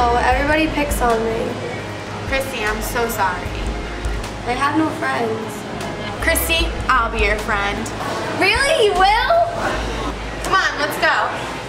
know, everybody picks on me. Christy, I'm so sorry. I have no friends. Christy, I'll be your friend. Really? You will? Come on, let's go.